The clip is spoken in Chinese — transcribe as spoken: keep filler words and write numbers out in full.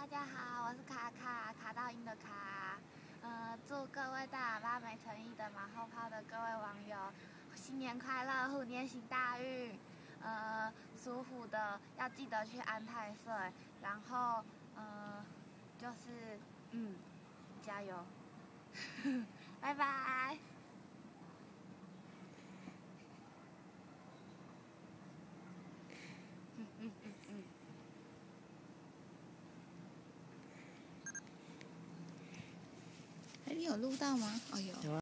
大家好，我是卡卡，卡到音的卡。呃，祝各位大喇叭没诚意的马后炮的各位网友新年快乐，虎年行大运。呃，属虎的要记得去安太岁，然后呃，就是嗯，加油，拜拜。嗯嗯嗯嗯。 哎，你有录到吗？哦，有。有啊。